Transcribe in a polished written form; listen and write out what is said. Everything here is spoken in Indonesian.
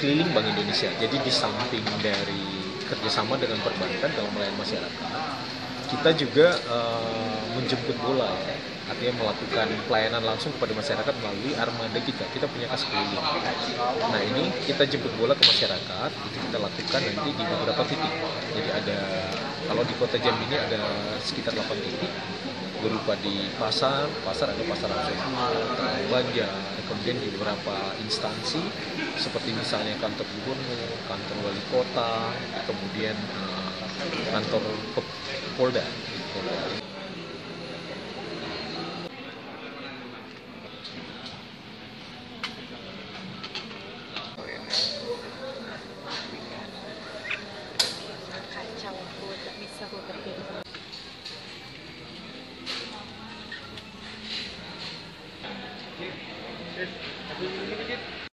keliling Bank Indonesia. Jadi di samping dari kerjasama dengan perbankan dalam melayani masyarakat, kita juga menjemput bola ya. Artinya melakukan pelayanan langsung kepada masyarakat melalui armada kita. Kita punya kas keliling. Nah ini kita jemput bola ke masyarakat, itu kita lakukan nanti di beberapa titik. Jadi ada, kalau di Kota Jambi ini ada sekitar 8 titik, berupa di pasar ada pasar Terang Banjar, kemudian di beberapa instansi seperti misalnya kantor gubernur, kantor wali kota, kemudian kantor Polda. Kacau, aku tak bisa aku kerja.